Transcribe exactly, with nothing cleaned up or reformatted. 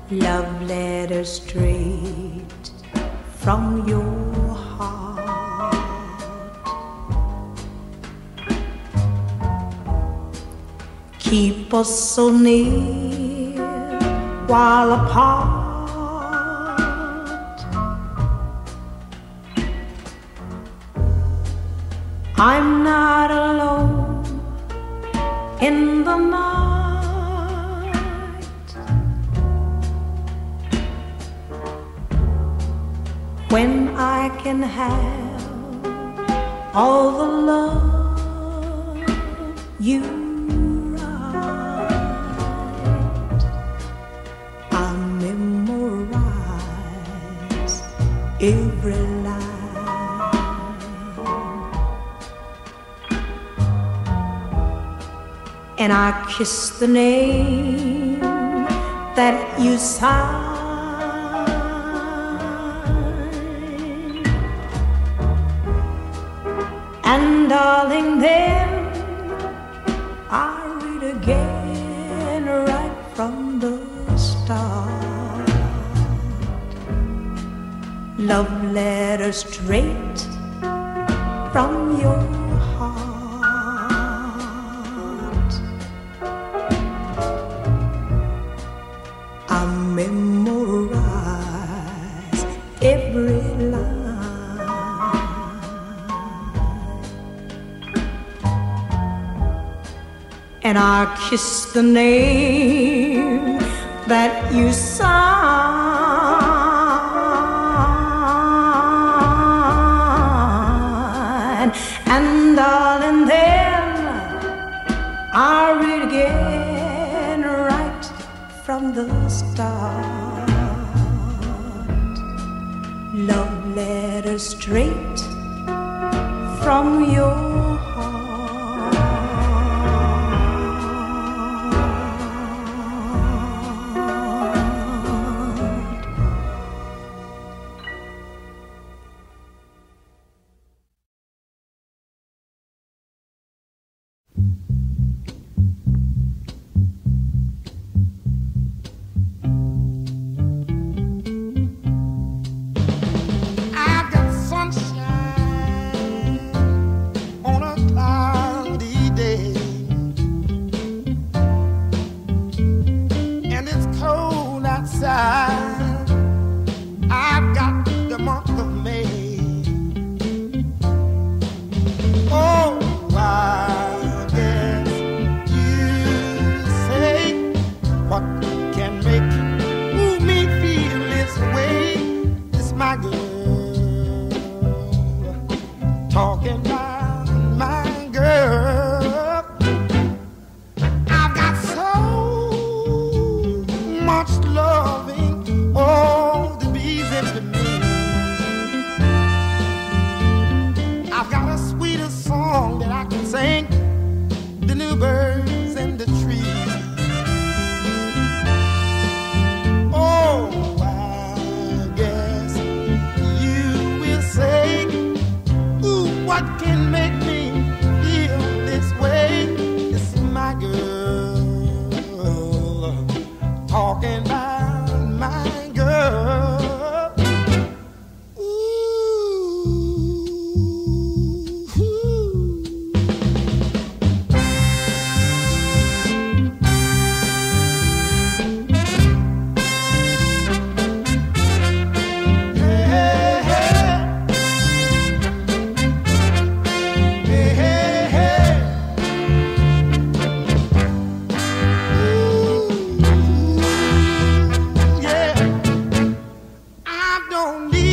Love letter straight from your heart. Keep us so near while apart. I'm not alone in the night. When I can have all the love you write, I'll memorize every line, and I kiss the name that you sign. And darling, then I read again right from the start. Love letter straight from your heart. I memorize every line, and I kiss the name that you sign. And darling, then I read again right from the start. Love letter straight from your heart. I've got the month of May. Oh, I guess you say, what can make ooh, me feel this way? It's my girl talking about my girl. I've got so much loving, oh, the bees into me. I've got a sweeter song that I can sing, the new birds and the trees. Oh, I guess you will say, ooh, what can make me feel this way? It's my girl talking about my girl. Don't need